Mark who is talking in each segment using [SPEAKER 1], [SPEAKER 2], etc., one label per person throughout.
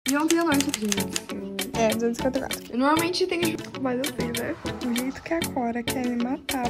[SPEAKER 1] E ontem à noite eu fiz. 254. Eu normalmente tenho... Mas eu fiz, né? O jeito que a Cora quer me matar.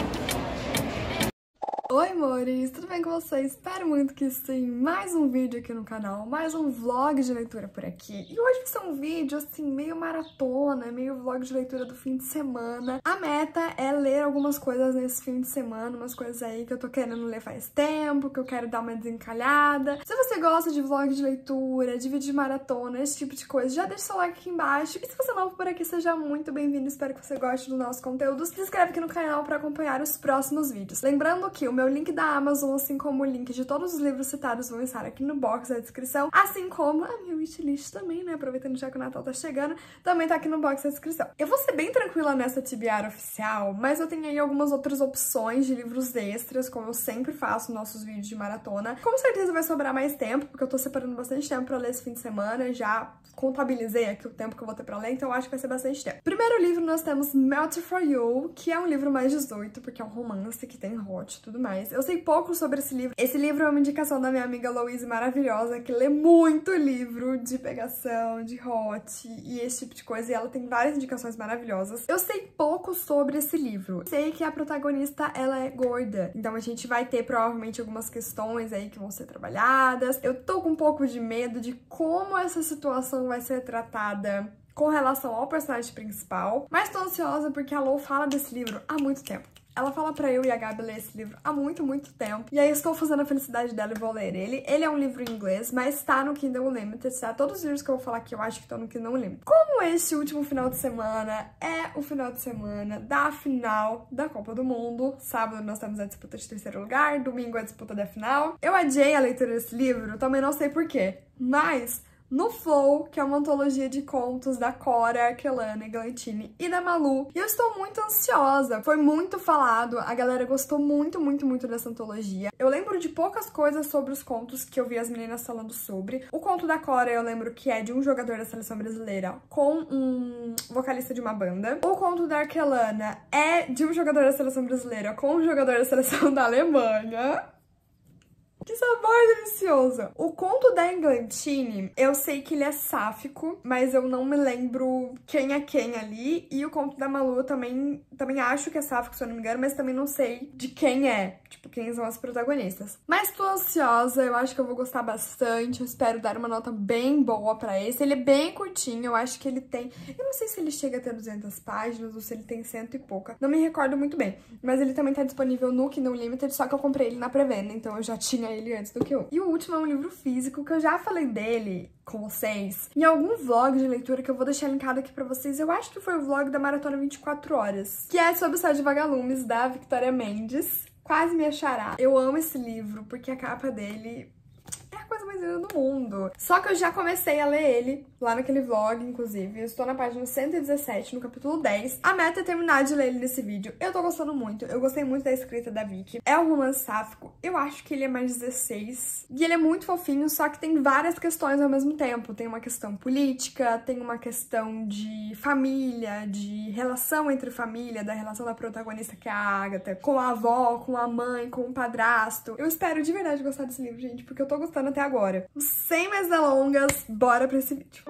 [SPEAKER 1] Oi, amores! Tudo bem com vocês? Espero muito que sim. Mais um vídeo aqui no canal, mais um vlog de leitura por aqui. E hoje vai ser um vídeo, assim, meio maratona, meio vlog de leitura do fim de semana. A meta é ler algumas coisas nesse fim de semana, umas coisas aí que eu tô querendo ler faz tempo, que eu quero dar uma desencalhada. Se você gosta de vlog de leitura, de vídeo de maratona, esse tipo de coisa, já deixa seu like aqui embaixo. E se você é novo por aqui, seja muito bem-vindo. Espero que você goste do nosso conteúdo. Se inscreve aqui no canal pra acompanhar os próximos vídeos. Lembrando que o meu link da Amazon, assim como o link de todos os livros citados, vão estar aqui no box da descrição, assim como a minha wishlist também, né? Aproveitando já que o Natal tá chegando, também tá aqui no box da descrição. Eu vou ser bem tranquila nessa TBR oficial, mas eu tenho aí algumas outras opções de livros extras, como eu sempre faço nos nossos vídeos de maratona. Com certeza vai sobrar mais tempo, porque eu tô separando bastante tempo pra ler esse fim de semana, já contabilizei aqui o tempo que eu vou ter pra ler, então eu acho que vai ser bastante tempo. Primeiro livro nós temos Melt for You, que é um livro mais 18, porque é um romance que tem hot e tudo mais. Eu sei pouco sobre esse livro. Esse livro é uma indicação da minha amiga Louise maravilhosa, que lê muito livro de pegação, de hot e esse tipo de coisa, e ela tem várias indicações maravilhosas. Eu sei pouco sobre esse livro. Sei que a protagonista, ela é gorda, então a gente vai ter provavelmente algumas questões aí que vão ser trabalhadas. Eu tô com um pouco de medo de como essa situação vai ser tratada com relação ao personagem principal, mas tô ansiosa porque a Lou fala desse livro há muito tempo. Ela fala pra eu e a Gabi ler esse livro há muito, muito tempo. E aí eu estou fazendo a felicidade dela e vou ler ele. Ele é um livro em inglês, mas tá no Kindle Unlimited, tá? Todos os livros que eu vou falar aqui eu acho que estão no Kindle Unlimited. Como esse último final de semana é o final de semana da final da Copa do Mundo. Sábado nós temos a disputa de terceiro lugar, domingo a disputa da final. Eu adiei a leitura desse livro, também não sei porquê, mas... no Flow, que é uma antologia de contos da Cora, Arkelana e Glantini e da Malu. E eu estou muito ansiosa. Foi muito falado, a galera gostou muito, muito, muito dessa antologia. Eu lembro de poucas coisas sobre os contos que eu vi as meninas falando sobre. O conto da Cora eu lembro que é de um jogador da seleção brasileira com um vocalista de uma banda. O conto da Arkelana é de um jogador da seleção brasileira com um jogador da seleção da Alemanha. Que sabor delicioso! O conto da Glantini, eu sei que ele é sáfico, mas eu não me lembro quem é quem ali. E o conto da Malu eu também acho que é sáfico, se eu não me engano, mas também não sei de quem é. Tipo, quem são as protagonistas. Mas tô ansiosa, eu acho que eu vou gostar bastante. Eu espero dar uma nota bem boa pra esse. Ele é bem curtinho, eu acho que ele tem... eu não sei se ele chega a ter 200 páginas ou se ele tem 100 e pouca. Não me recordo muito bem. Mas ele também tá disponível no Kindle Unlimited, só que eu comprei ele na pré-venda, então eu já tinha ele antes do que eu. E o último é um livro físico, que eu já falei dele com vocês em algum vlog de leitura que eu vou deixar linkado aqui pra vocês. Eu acho que foi o vlog da Maratona 24 Horas, que é sobre o Céu de Vagalumes, da Victoria Mendes. Quase me achará. Eu amo esse livro, porque a capa dele... é a coisa mais linda do mundo. Só que eu já comecei a ler ele lá naquele vlog, inclusive. Eu estou na página 117, no capítulo 10. A meta é terminar de ler ele nesse vídeo. Eu tô gostando muito. Eu gostei muito da escrita da Vicky. É um romance sáfico. Eu acho que ele é mais 16. E ele é muito fofinho, só que tem várias questões ao mesmo tempo. Tem uma questão política, tem uma questão de família, de relação entre família, da relação da protagonista, que é a Agatha, com a avó, com a mãe, com o padrasto. Eu espero de verdade gostar desse livro, gente, porque eu tô gostando até agora. Sem mais delongas, bora pra esse vídeo.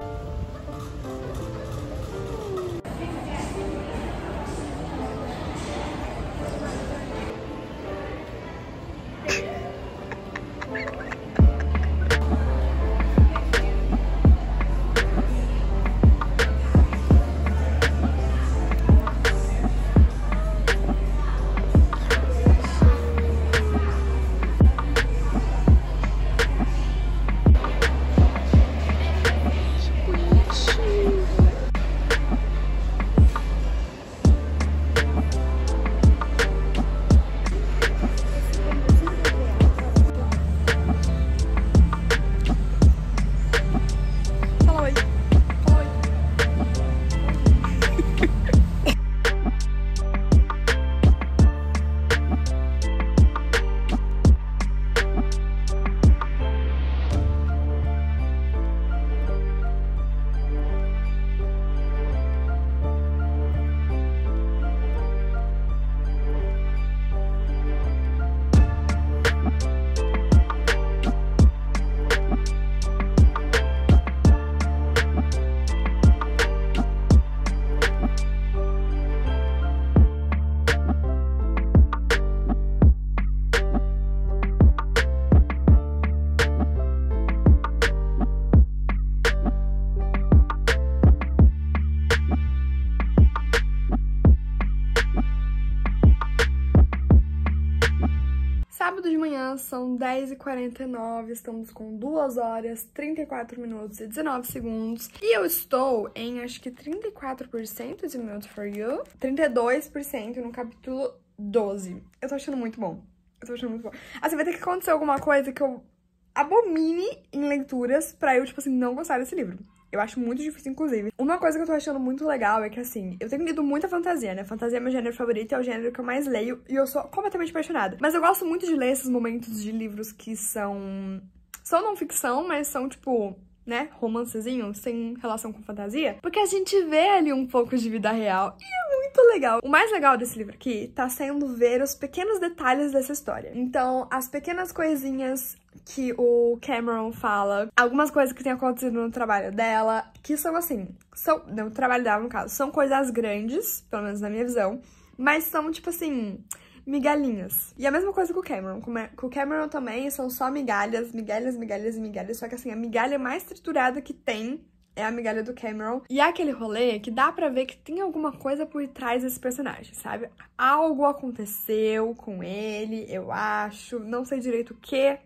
[SPEAKER 1] sábado de manhã, são 10h49, estamos com 2 horas, 34 minutos e 19 segundos. E eu estou em, acho que 34% de Made for You, 32% no capítulo 12. Eu tô achando muito bom. Assim, vai ter que acontecer alguma coisa que eu abomine em leituras pra eu, tipo assim, não gostar desse livro. Eu acho muito difícil, inclusive. Uma coisa que eu tô achando muito legal é que, assim, eu tenho lido muita fantasia, né? Fantasia é meu gênero favorito, é o gênero que eu mais leio e eu sou completamente apaixonada. Mas eu gosto muito de ler esses momentos de livros que são não ficção, mas são, tipo, né, romancezinho, sem relação com fantasia. Porque a gente vê ali um pouco de vida real e é muito legal. O mais legal desse livro aqui tá sendo ver os pequenos detalhes dessa história. Então, as pequenas coisinhas que o Cameron fala, algumas coisas que têm acontecido no trabalho dela, que são assim, no trabalho dela, no caso, são coisas grandes, pelo menos na minha visão, mas são, tipo assim, migalhinhas. E a mesma coisa com o Cameron. Com o Cameron também são só migalhas, só que assim, a migalha mais triturada que tem é a migalha do Cameron. E é aquele rolê que dá pra ver que tem alguma coisa por trás desse personagem, sabe? Algo aconteceu com ele, eu acho, não sei direito o quê.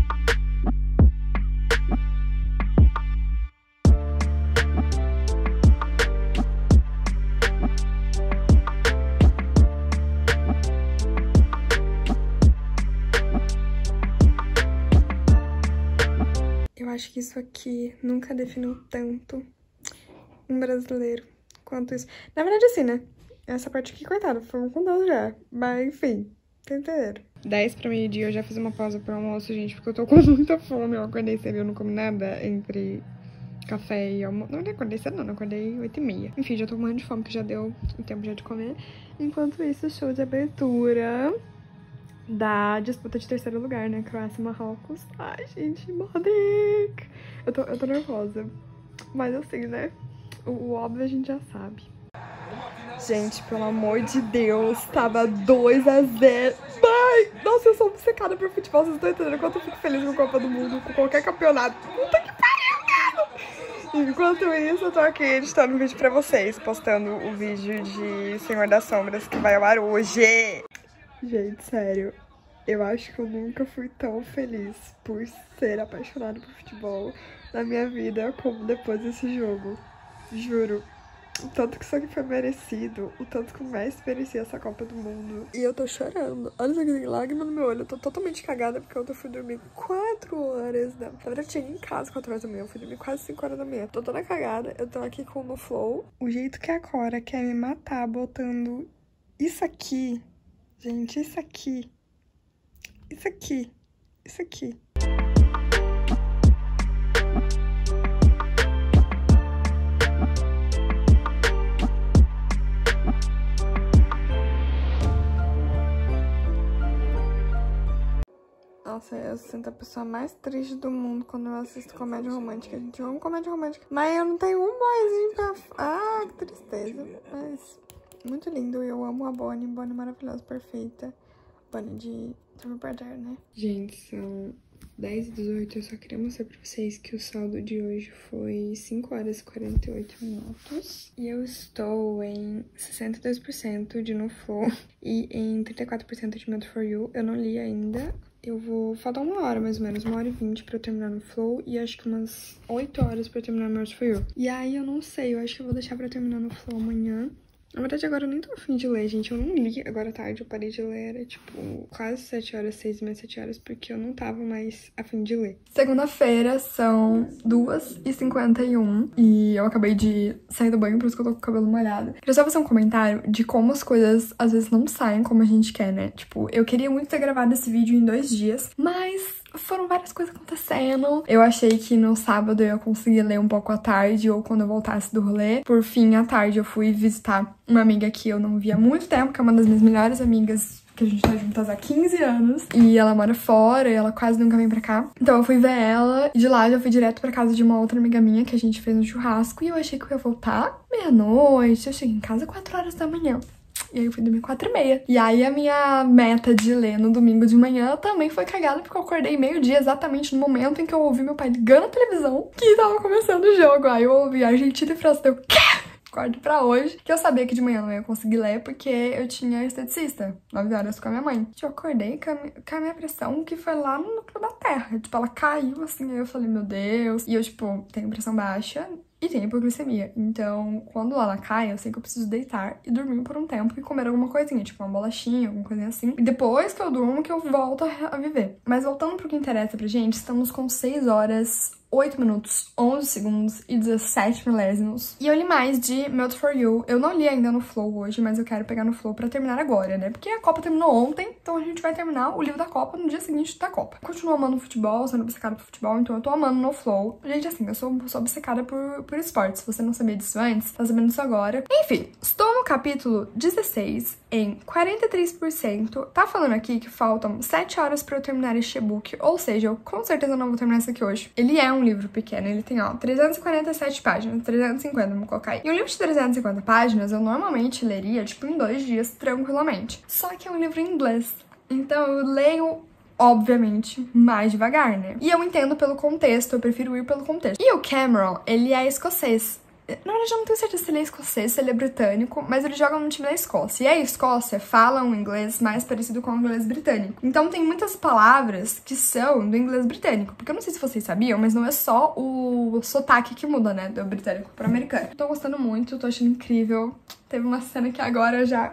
[SPEAKER 1] Eu acho que isso aqui nunca definiu tanto um brasileiro quanto isso. Na verdade, assim, né? Essa parte aqui, coitada, foi um condado já. Mas, enfim, entenderam. 10 pra meio-dia, eu já fiz uma pausa pro almoço, gente, porque eu tô com muita fome. Eu acordei cedo, eu não comi nada entre café e almoço. Não acordei cedo, não, acordei 8h30. Enfim, já tô morrendo de fome, que já deu o tempo já de comer. Enquanto isso, show de abertura da disputa de terceiro lugar, né? Croácia e Marrocos. Ai, gente, Modric! Eu tô nervosa. Mas assim, né? O óbvio a gente já sabe. Gente, pelo amor de Deus, tava 2-0. Mãe! Nossa, eu sou obcecada por futebol, vocês estão entendendo quanto eu fico feliz com a Copa do Mundo, com qualquer campeonato. Puta que pariu, mano! Enquanto isso, eu tô aqui editando um vídeo pra vocês, postando o vídeo de Senhor das Sombras que vai ao ar hoje. Gente, sério, eu acho que eu nunca fui tão feliz por ser apaixonada por futebol na minha vida como depois desse jogo. Juro. O tanto que isso aqui foi merecido, o tanto que o Messi merecia essa Copa do Mundo. E eu tô chorando. Olha isso aqui, tem lágrima no meu olho. Eu tô totalmente cagada porque eu fui dormir 4 horas da... Na verdade, eu cheguei em casa 4 horas da manhã. Eu fui dormir quase 5 horas da manhã. Tô toda cagada. Eu tô aqui com o No Flow. O jeito que a Cora quer me matar botando isso aqui... Gente, isso aqui. Nossa, eu sinto a pessoa mais triste do mundo quando eu assisto comédia romântica. Gente, eu amo comédia romântica. Mas eu não tenho um boyzinho pra... Ah, que tristeza. Mas... muito lindo, eu amo a Bonnie maravilhosa, perfeita. Bonnie de Turma Brother, né? Gente, são 10h18, eu só queria mostrar pra vocês que o saldo de hoje foi 5 horas e 48 minutos. E eu estou em 62% de No Flow e em 34% de Made for You. Eu não li ainda. Eu vou faltar 1 hora, mais ou menos, 1h20 pra eu terminar no Flow e acho que umas 8 horas pra eu terminar no Made for You. E aí, eu não sei, eu acho que eu vou deixar pra terminar no Flow amanhã. Na verdade, agora eu nem tô afim de ler, gente. Eu não li agora à tarde, eu parei de ler, era tipo quase 7 horas, 6h30, 7 horas, porque eu não tava mais afim de ler. Segunda-feira são 2h51 e eu acabei de sair do banho, por isso que eu tô com o cabelo molhado. Queria só fazer um comentário de como as coisas às vezes não saem como a gente quer, né? Tipo, eu queria muito ter gravado esse vídeo em 2 dias, mas foram várias coisas acontecendo. Eu achei que no sábado eu ia conseguir ler um pouco à tarde ou quando eu voltasse do rolê. Por fim, à tarde eu fui visitar uma amiga que eu não via há muito tempo, que é uma das minhas melhores amigas, que a gente tá juntas há 15 anos. E ela mora fora e ela quase nunca vem pra cá. Então eu fui ver ela e de lá eu fui direto pra casa de uma outra amiga minha que a gente fez um churrasco. E eu achei que eu ia voltar meia-noite. Eu cheguei em casa 4 horas da manhã. E aí eu fui dormir 4h30. E aí a minha meta de ler no domingo de manhã também foi cagada, porque eu acordei meio-dia, exatamente no momento em que eu ouvi meu pai ligando a televisão que tava começando o jogo. Aí eu ouvi Argentina e França, deu... Corte pra hoje, que eu sabia que de manhã eu não ia conseguir ler, porque eu tinha esteticista, 9 horas com a minha mãe. Eu acordei com a minha pressão, que foi lá no núcleo da terra. Tipo, ela caiu assim, aí eu falei, meu Deus. E eu, tipo, tenho pressão baixa e tenho hipoglicemia. Então, quando ela cai, eu sei que eu preciso deitar e dormir por um tempo e comer alguma coisinha, tipo uma bolachinha, alguma coisinha assim. E depois que eu durmo, que eu volto a viver. Mas voltando pro que interessa pra gente, estamos com 6 horas, 8 minutos, 11 segundos e 17 milésimos. E eu li mais de Made for You. Eu não li ainda no Flow hoje, mas eu quero pegar no Flow pra terminar agora, né? Porque a Copa terminou ontem, então a gente vai terminar o livro da Copa no dia seguinte da Copa. Continuo amando futebol, sendo obcecada por futebol, então eu tô amando no Flow. Gente, assim, eu sou obcecada por esportes. Se você não sabia disso antes, tá sabendo disso agora. Enfim, estou no capítulo 16, em 43%. Tá falando aqui que faltam 7 horas pra eu terminar este e-book, ou seja, eu com certeza não vou terminar isso aqui hoje. Ele é um livro pequeno, ele tem, ó, 347 páginas, 350, vamos colocar aí. E um livro de 350 páginas eu normalmente leria, tipo, em 2 dias, tranquilamente. Só que é um livro em inglês, então eu leio, obviamente, mais devagar, né? E eu entendo pelo contexto, eu prefiro ir pelo contexto. E o Cameron, ele é escocês. Na verdade, eu não tenho certeza se ele é escocês, se ele é britânico, mas ele joga no time da Escócia. E a Escócia fala um inglês mais parecido com o inglês britânico. Então tem muitas palavras que são do inglês britânico. Porque eu não sei se vocês sabiam, mas não é só o sotaque que muda, né? Do britânico pro americano. Tô gostando muito, tô achando incrível. Teve uma cena que agora já...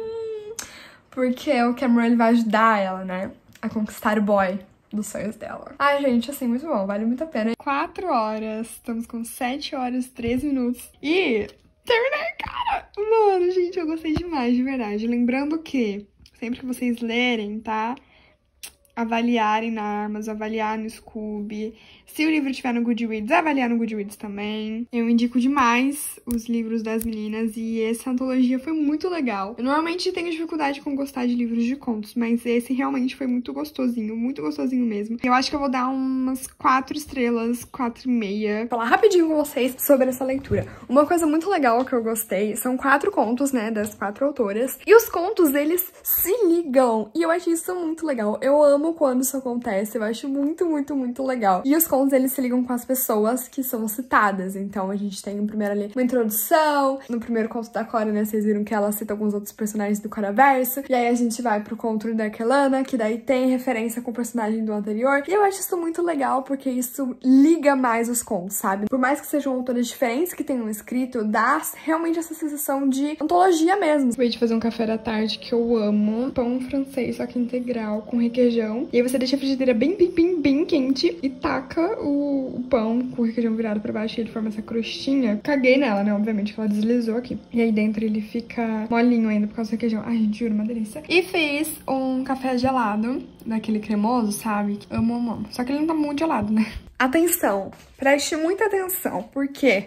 [SPEAKER 1] porque o Cameron, ele vai ajudar ela, né? A conquistar o boy dos sonhos dela. Ai, gente, assim, muito bom, vale muito a pena. 4 horas, estamos com 7 horas, 13 minutos e terminei, cara! Mano, gente, eu gostei demais, de verdade. Lembrando que, sempre que vocês lerem, tá? Avaliarem na Amazon, avaliar no Scoob. Se o livro tiver no Goodreads, avaliar no Goodreads também. Eu indico demais os livros das meninas e essa antologia foi muito legal. Eu normalmente tenho dificuldade com gostar de livros de contos, mas esse realmente foi muito gostosinho mesmo. Eu acho que eu vou dar umas 4 estrelas, 4,5. Vou falar rapidinho com vocês sobre essa leitura. Uma coisa muito legal que eu gostei, são 4 contos, né, das 4 autoras. E os contos, eles se ligam. E eu acho isso muito legal. Eu amo quando isso acontece, eu acho muito, muito, muito legal. E os contos, eles se ligam com as pessoas que são citadas. Então, a gente tem primeiro ali uma introdução. No primeiro conto da Cora, né, vocês viram que ela cita alguns outros personagens do Coraverso. E aí a gente vai pro conto da Kelana, que daí tem referência com o personagem do anterior. E eu acho isso muito legal, porque isso liga mais os contos, sabe? Por mais que sejam autores diferentes que tenham escrito, dá realmente essa sensação de antologia mesmo. Acabei de fazer um café da tarde que eu amo. Pão francês, só que integral, com requeijão. E aí você deixa a frigideira bem quente e taca o pão com o requeijão virado pra baixo e ele forma essa crostinha. Caguei nela, né? Obviamente que ela deslizou aqui. E aí dentro ele fica molinho ainda por causa do requeijão. Ai, gente, juro, uma delícia. E fiz um café gelado, daquele cremoso, sabe? Amo, amo, amo. Só que ele não tá muito gelado, né? Atenção! Preste muita atenção, porque...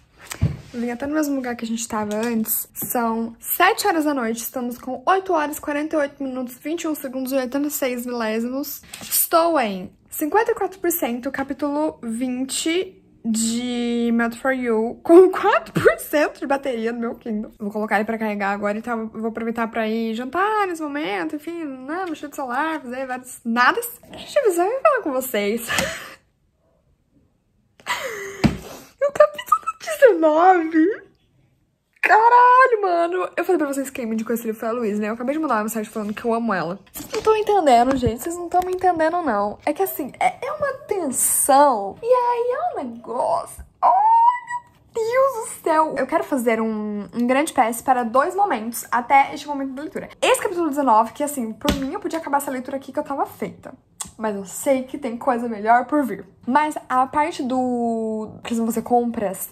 [SPEAKER 1] vim até no mesmo lugar que a gente tava antes. São 7 horas da noite, estamos com 8 horas, 48 minutos, 21 segundos e 86 milésimos. Estou em 54%, capítulo 20 de Made for You, com 4% de bateria no meu Kindle. Vou colocar ele pra carregar agora, então vou aproveitar pra ir jantar nesse momento, enfim, né, mexer de celular, fazer vários nadas. Deixa eu avisar e falar com vocês. O capítulo 19. Caralho, mano. Eu falei pra vocês que quem me indicou esse livro foi a Luísa, né? Eu acabei de mandar uma mensagem falando que eu amo ela. Vocês não estão entendendo, gente. Vocês não estão me entendendo, não. É que assim, é uma tensão. E aí é um negócio... oh, meu Deus do céu. Eu quero fazer um grande PS para 2 momentos até este momento da leitura. Esse capítulo 19, que assim, por mim eu podia acabar essa leitura aqui que eu tava feita. Mas eu sei que tem coisa melhor por vir. Mas a parte do... que vão fazer compras...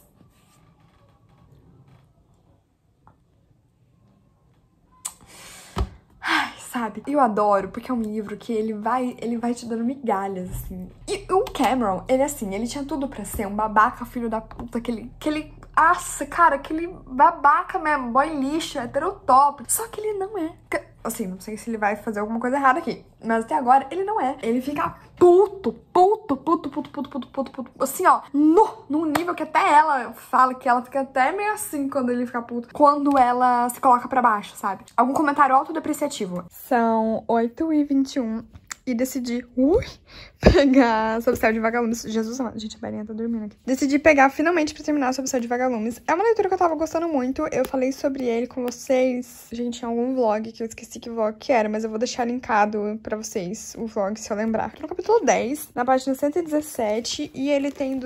[SPEAKER 1] ai, sabe? Eu adoro, porque é um livro que ele vai te dando migalhas, assim. E o Cameron, ele assim, ele tinha tudo pra ser um babaca filho da puta, aquele... nossa, cara, aquele babaca mesmo, boy lixo, heterotop. Só que ele não é. Assim, não sei se ele vai fazer alguma coisa errada aqui, mas até agora ele não é. Ele fica puto. Assim, ó, num nível que até ela fala que ela fica até meio assim quando ele fica puto. Quando ela se coloca pra baixo, sabe? Algum comentário autodepreciativo. São 8h21. e decidi pegar Sob o Céu de Vagalumes. Jesus amado, gente, a Barinha tá dormindo aqui. Decidi pegar finalmente pra terminar Sob o Céu de Vagalumes. É uma leitura que eu tava gostando muito, eu falei sobre ele com vocês, gente, em algum vlog, que eu esqueci que vlog que era, mas eu vou deixar linkado pra vocês o vlog, se eu lembrar. No capítulo 10, na página 117, e ele tem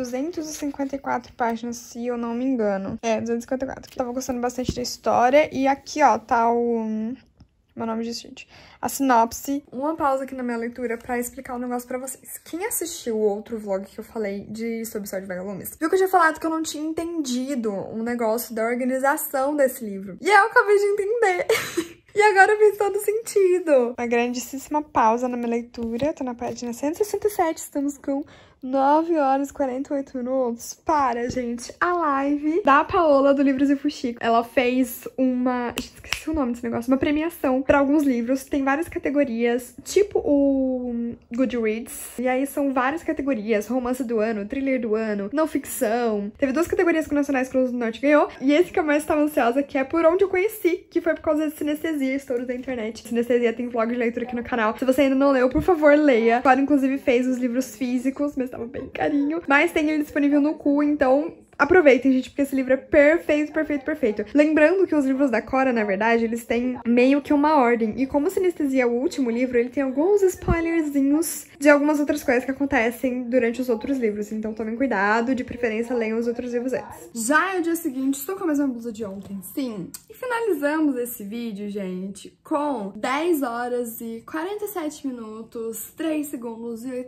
[SPEAKER 1] 254 páginas, se eu não me engano. É, 254. Tava gostando bastante da história, e aqui, ó, tá o... Meu nome disso, gente. A sinopse. Uma pausa aqui na minha leitura pra explicar um negócio pra vocês. Quem assistiu o outro vlog que eu falei de Sob o Céu de Vagalumes, viu que eu tinha falado que eu não tinha entendido um negócio da organização desse livro. E eu acabei de entender. E agora fez todo sentido. Uma grandíssima pausa na minha leitura. Tô na página 167, estamos com 9 horas e 48 minutos. Para, gente, a live da Paola do Livros e Fuxico. Ela fez uma... Esqueci o nome desse negócio. Uma premiação pra alguns livros. Tem várias categorias, tipo o Goodreads. E aí são várias categorias. Romance do ano, thriller do ano, não ficção. Teve 2 categorias que o Nacionais Cruz do Norte ganhou. E esse que eu mais estava ansiosa, que é Por Onde Eu Conheci, que foi por causa de Sinestesia, estouros da internet. Sinestesia tem vlog de leitura aqui no canal. Se você ainda não leu, por favor, leia. Clara, inclusive, fez os livros físicos, mas tava bem carinho. Mas tem ele disponível no Cu, então... aproveitem, gente, porque esse livro é perfeito, perfeito, perfeito. Lembrando que os livros da Cora, na verdade, eles têm meio que uma ordem. E como Sinestesia é o último livro, ele tem alguns spoilerzinhos de algumas outras coisas que acontecem durante os outros livros. Então tomem cuidado, de preferência leiam os outros livros antes. Já é o dia seguinte, estou com a mesma blusa de ontem, sim. E finalizamos esse vídeo, gente, com 10 horas e 47 minutos, 3 segundos e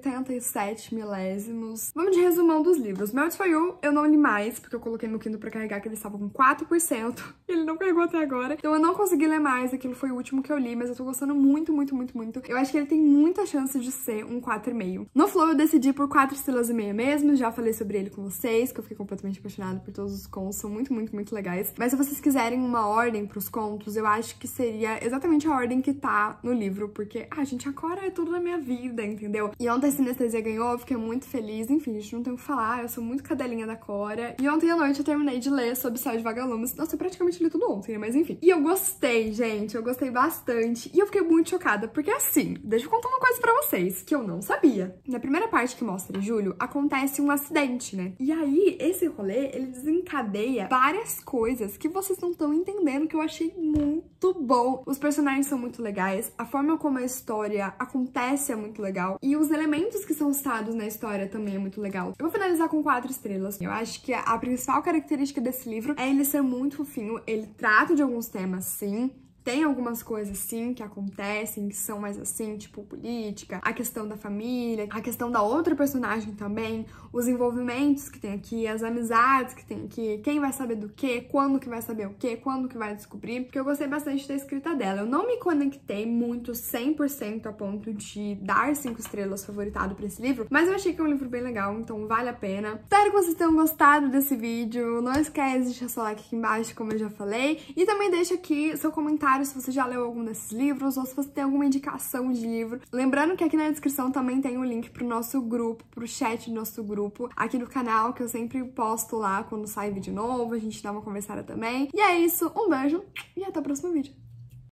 [SPEAKER 1] 87 milésimos. Vamos de resumão dos livros. Merit for You, eu não li mais, porque eu coloquei no Kindle pra carregar, que ele estava com 4%. Ele não carregou até agora. Então eu não consegui ler mais, aquilo foi o último que eu li, mas eu tô gostando muito, muito, muito, muito. Eu acho que ele tem muita chance de ser um 4,5. No Flow eu decidi por 4,5 estrelas mesmo, já falei sobre ele com vocês, que eu fiquei completamente apaixonada por todos os contos, são muito, muito, muito legais. Mas se vocês quiserem uma ordem pros contos, eu acho que seria exatamente a ordem que tá no livro, porque, gente, a Cora é tudo na minha vida, entendeu? E ontem a Sinestesia ganhou, eu fiquei muito feliz, enfim, gente, não tem o que falar, eu sou muito cadelinha da Cora. E ontem à noite eu terminei de ler Sob o Céu de Vagalumes. Nossa, eu praticamente li tudo ontem, né? Mas enfim. E eu gostei, gente. Eu gostei bastante. E eu fiquei muito chocada. Porque assim, deixa eu contar uma coisa pra vocês, que eu não sabia. Na primeira parte que mostra Júlio, acontece um acidente, né? E aí, esse rolê, ele desencadeia várias coisas que vocês não estão entendendo, que eu achei muito bom. Os personagens são muito legais. A forma como a história acontece é muito legal. E os elementos que são citados na história também é muito legal. Eu vou finalizar com 4 estrelas. Eu acho que a principal característica desse livro é ele ser muito fofinho. Ele trata de alguns temas, sim. Tem algumas coisas, sim, que acontecem, que são mais assim, tipo política, a questão da família, a questão da outra personagem também, os envolvimentos que tem aqui, as amizades que tem aqui, quem vai saber do quê, quando que vai saber o quê, quando que vai descobrir, porque eu gostei bastante da escrita dela. Eu não me conectei muito 100% a ponto de dar 5 estrelas favoritado pra esse livro, mas eu achei que é um livro bem legal, então vale a pena. Espero que vocês tenham gostado desse vídeo, não esquece de deixar seu like aqui embaixo, como eu já falei, e também deixa aqui seu comentário se você já leu algum desses livros ou se você tem alguma indicação de livro. Lembrando que aqui na descrição também tem o link pro nosso grupo, pro chat do nosso grupo aqui do canal, que eu sempre posto lá quando sai vídeo novo, a gente dá uma conversada também. E é isso, um beijo e até o próximo vídeo.